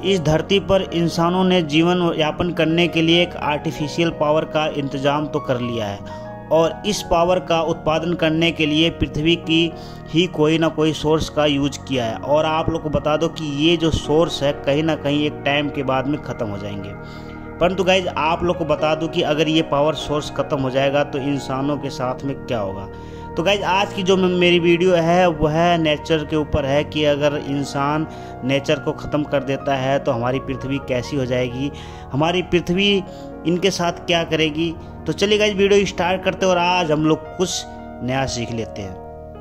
इस धरती पर इंसानों ने जीवन यापन करने के लिए एक आर्टिफिशियल पावर का इंतजाम तो कर लिया है और इस पावर का उत्पादन करने के लिए पृथ्वी की ही कोई ना कोई सोर्स का यूज किया है। और आप लोग को बता दो कि ये जो सोर्स है कहीं ना कहीं एक टाइम के बाद में ख़त्म हो जाएंगे। परंतु गाइज आप लोग को बता दूं कि अगर ये पावर सोर्स ख़त्म हो जाएगा तो इंसानों के साथ में क्या होगा। तो गाइज आज की जो मेरी वीडियो है वह नेचर के ऊपर है कि अगर इंसान नेचर को ख़त्म कर देता है तो हमारी पृथ्वी कैसी हो जाएगी, हमारी पृथ्वी इनके साथ क्या करेगी। तो चलिए गाइज वीडियो स्टार्ट करते हैं और आज हम लोग कुछ नया सीख लेते हैं।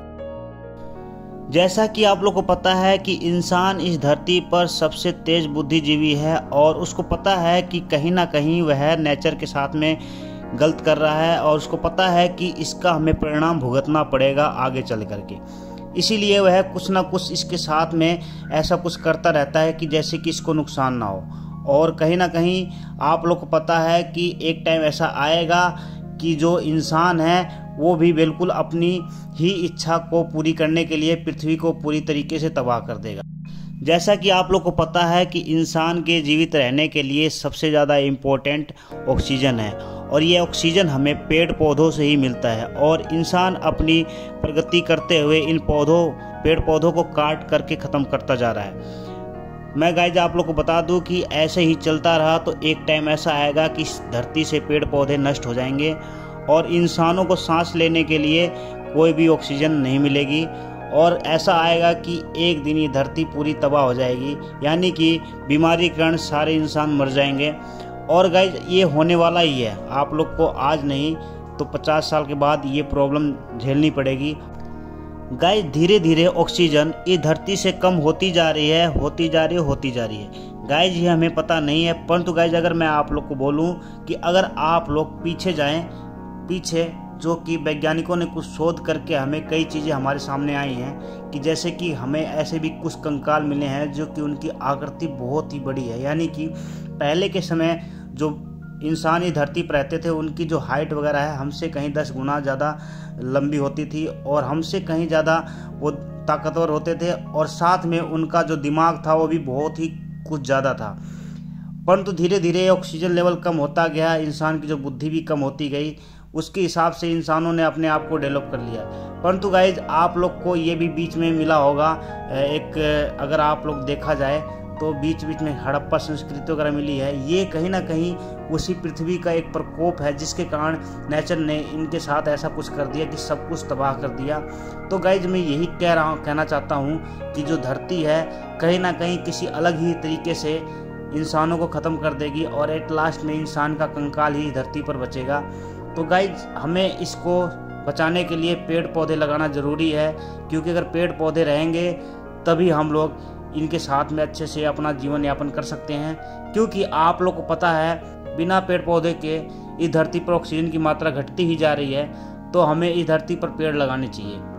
जैसा कि आप लोग को पता है कि इंसान इस धरती पर सबसे तेज बुद्धिजीवी है और उसको पता है कि कहीं ना कहीं वह नेचर के साथ में गलत कर रहा है और उसको पता है कि इसका हमें परिणाम भुगतना पड़ेगा आगे चल करके। इसीलिए वह कुछ ना कुछ इसके साथ में ऐसा कुछ करता रहता है कि जैसे कि इसको नुकसान ना हो। और कहीं ना कहीं आप लोग को पता है कि एक टाइम ऐसा आएगा कि जो इंसान है वो भी बिल्कुल अपनी ही इच्छा को पूरी करने के लिए पृथ्वी को पूरी तरीके से तबाह कर देगा। जैसा कि आप लोग को पता है कि इंसान के जीवित रहने के लिए सबसे ज़्यादा इम्पोर्टेंट ऑक्सीजन है और ये ऑक्सीजन हमें पेड़ पौधों से ही मिलता है और इंसान अपनी प्रगति करते हुए इन पेड़ पौधों को काट करके ख़त्म करता जा रहा है। मैं गाइज आप लोग को बता दूं कि ऐसे ही चलता रहा तो एक टाइम ऐसा आएगा कि इस धरती से पेड़ पौधे नष्ट हो जाएंगे और इंसानों को सांस लेने के लिए कोई भी ऑक्सीजन नहीं मिलेगी और ऐसा आएगा कि एक दिन ये धरती पूरी तबाह हो जाएगी, यानी कि बीमारी के कारण सारे इंसान मर जाएंगे। और गाइज ये होने वाला ही है, आप लोग को आज नहीं तो 50 साल के बाद ये प्रॉब्लम झेलनी पड़ेगी। गाइज धीरे धीरे ऑक्सीजन इस धरती से कम होती जा रही है गाइज ये हमें पता नहीं है। परंतु गाइज अगर मैं आप लोग को बोलूं कि अगर आप लोग पीछे जाएं, पीछे जो कि वैज्ञानिकों ने कुछ शोध करके हमें कई चीज़ें हमारे सामने आई हैं कि जैसे कि हमें ऐसे भी कुछ कंकाल मिले हैं जो कि उनकी आकृति बहुत ही बड़ी है, यानी कि पहले के समय जो इंसान इस धरती पर रहते थे उनकी जो हाइट वगैरह है हमसे कहीं 10 गुना ज़्यादा लंबी होती थी और हमसे कहीं ज़्यादा वो ताकतवर होते थे और साथ में उनका जो दिमाग था वो भी बहुत ही कुछ ज़्यादा था। परंतु धीरे धीरे ऑक्सीजन लेवल कम होता गया, इंसान की जो बुद्धि भी कम होती गई, उसके हिसाब से इंसानों ने अपने आप को डेवलप कर लिया। परंतु गाइज आप लोग को ये भी बीच में मिला होगा एक, अगर आप लोग देखा जाए तो बीच में हड़प्पा संस्कृति वगैरह मिली है। ये कहीं ना कहीं उसी पृथ्वी का एक प्रकोप है जिसके कारण नेचर ने इनके साथ ऐसा कुछ कर दिया कि सब कुछ तबाह कर दिया। तो गाइज मैं यही कहना चाहता हूँ कि जो धरती है कहीं ना कहीं किसी अलग ही तरीके से इंसानों को ख़त्म कर देगी और एट लास्ट में इंसान का कंकाल ही धरती पर बचेगा। तो गाइज हमें इसको बचाने के लिए पेड़ पौधे लगाना ज़रूरी है, क्योंकि अगर पेड़ पौधे रहेंगे तभी हम लोग इनके साथ में अच्छे से अपना जीवन यापन कर सकते हैं। क्योंकि आप लोग को पता है बिना पेड़ पौधे के इस धरती पर ऑक्सीजन की मात्रा घटती ही जा रही है, तो हमें इस धरती पर पेड़ लगाने चाहिए।